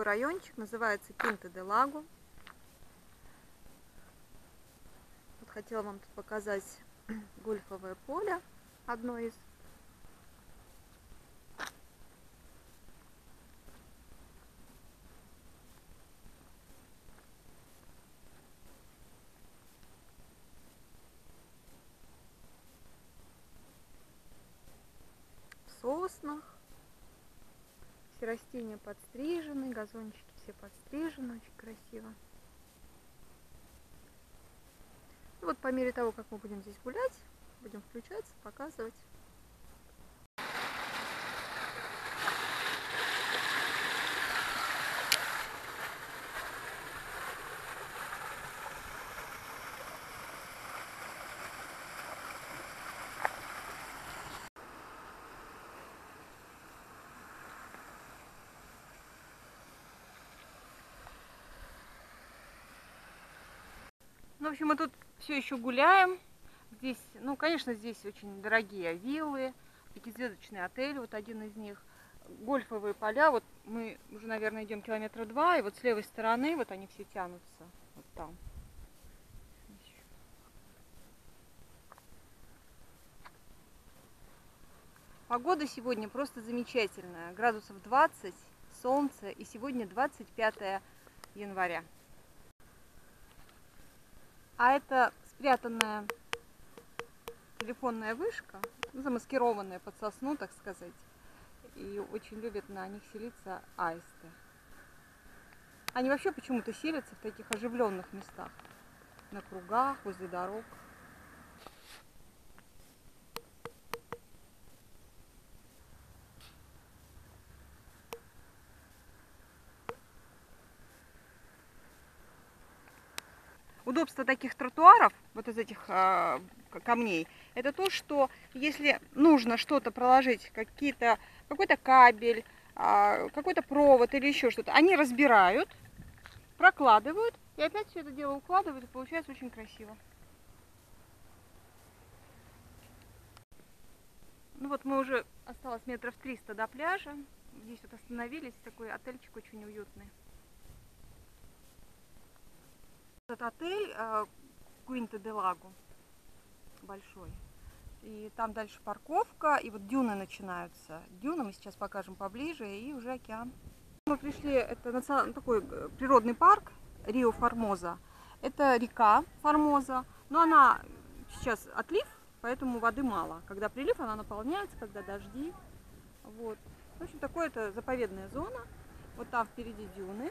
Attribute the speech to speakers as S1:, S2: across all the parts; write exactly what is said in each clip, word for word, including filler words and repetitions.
S1: райончик, называется Кинта-де-Лаго. Вот хотела вам тут показать гольфовое поле, одно из. В соснах. Все растения подстрижены, газончики все подстрижены, очень красиво. И вот по мере того, как мы будем здесь гулять, будем включаться, показывать. Ну, в общем, мы тут все еще гуляем. Здесь, ну, конечно, здесь очень дорогие виллы, пятизвездочный отель, вот один из них. Гольфовые поля, вот мы уже, наверное, идем километра два, и вот с левой стороны, вот они все тянутся, вот там. Погода сегодня просто замечательная, градусов двадцать, солнце, и сегодня двадцать пятое января. А это спрятанная телефонная вышка, замаскированная под сосну, так сказать. И очень любят на них селиться аисты. Они вообще почему-то селятся в таких оживленных местах, на кругах, возле дорог. Удобство таких тротуаров, вот из этих э, камней, это то, что если нужно что-то проложить, какие-то, какой-то кабель, э, какой-то провод или еще что-то, они разбирают, прокладывают и опять все это дело укладывают, и получается очень красиво. Ну вот мы уже, осталось метров триста до пляжа, здесь вот остановились, такой отельчик очень уютный. Этот отель Кинта-де-Лаго большой, и там дальше парковка, и вот дюны начинаются. Дюны мы сейчас покажем поближе, и уже океан. Мы пришли, это национальный такой природный парк Рио Формоза. Это река Формоза, но она сейчас отлив, поэтому воды мало. Когда прилив, она наполняется, когда дожди. Вот. В общем, такое это заповедная зона. Вот там впереди дюны.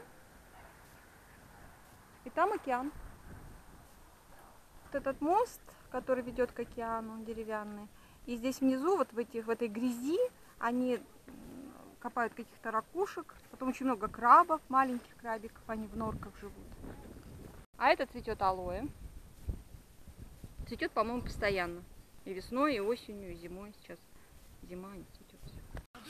S1: И там океан. Вот этот мост, который ведет к океану, деревянный. И здесь внизу, вот в, этих, в этой грязи, они копают каких-то ракушек. Потом очень много крабов, маленьких крабиков, они в норках живут. А это цветет алоэ. Цветет, по-моему, постоянно. И весной, и осенью, и зимой. Сейчас зима, не цветет все.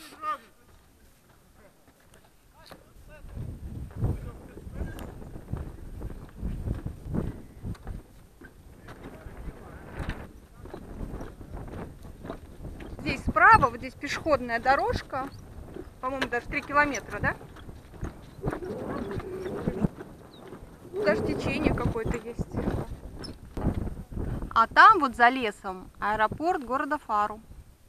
S1: Здесь справа, вот здесь пешеходная дорожка, по-моему, даже три километра, да? Даже течение какое-то есть. А там вот за лесом аэропорт города Фару.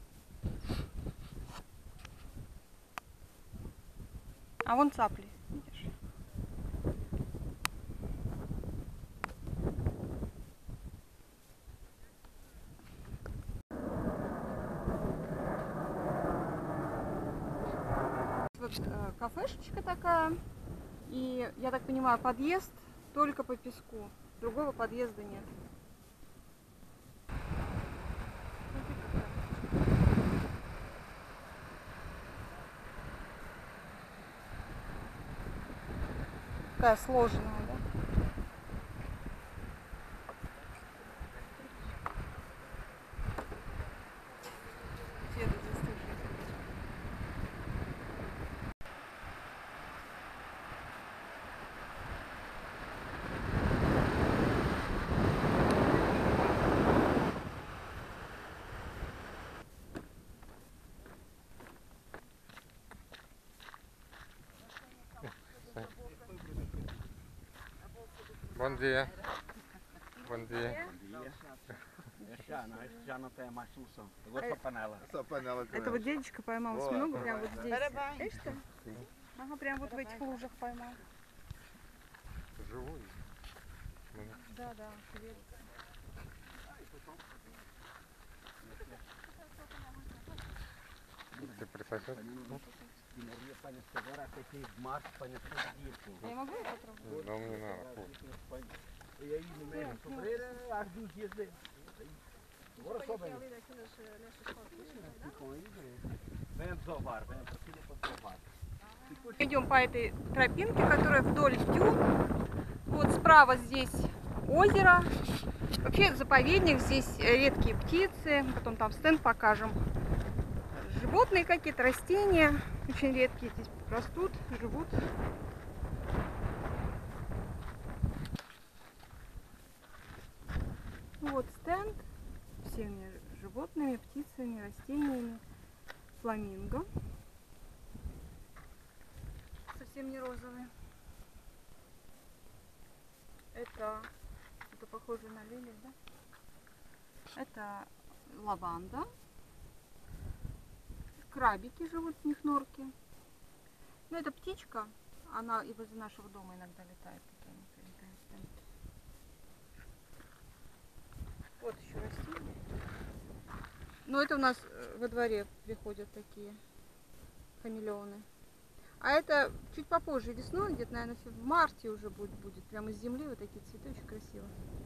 S1: А вон цапли, видишь? Вот э, кафешечка такая, и, я так понимаю, подъезд только по песку, другого подъезда нет. Такая сложная, да?
S2: Bom dia. Bom dia.
S3: Já, não, esse já não tem mais solução. Agora só panela.
S4: Só panela com
S1: Это вот дедушка поймал
S4: Во,
S1: осьминога прямо вот здесь.
S5: Барабан.
S1: Видишь что? Ага, прям вот в этих лужах поймал.
S2: Живой.
S1: Да, да, шевелится.
S2: Ты присосешь?
S3: Demorou para nesse agora até que de março para nesse dia.
S1: Я могу его попробовать?
S2: Да мне надо.
S3: E aí no mês de fevereiro, às duas dias dele. Agora só vem. Ficam aí, vem desovar, vem para cima para desovar.
S1: Идем по этой тропинке, которая вдоль дюн. Вот справа здесь озеро. Вообще заповедник, здесь редкие птицы. Потом там стенд покажем. Животные какие-то, растения. Очень редкие здесь растут, живут. Вот стенд. Всеми животными, птицами, растениями. Фламинго. Совсем не розовый. Это, это похоже на лилию, да? Это лаванда. Крабики живут, в них норки. Ну, это птичка, она и возле нашего дома иногда летает. Вот еще растения. Ну, это у нас во дворе приходят такие хамелеоны. А это чуть попозже, весной, где-то, наверное, в марте уже будет, будет. Прямо из земли вот такие цветы, очень красиво.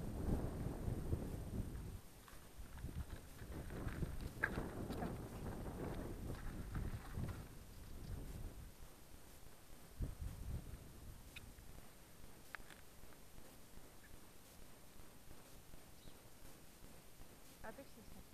S1: А ты все снять.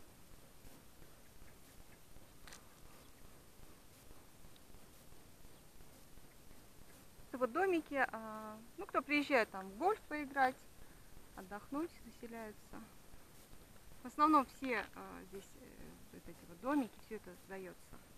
S1: Это вот домики, ну кто приезжает там в гольф поиграть, отдохнуть, заселяются. В основном все здесь вот эти вот домики, все это сдается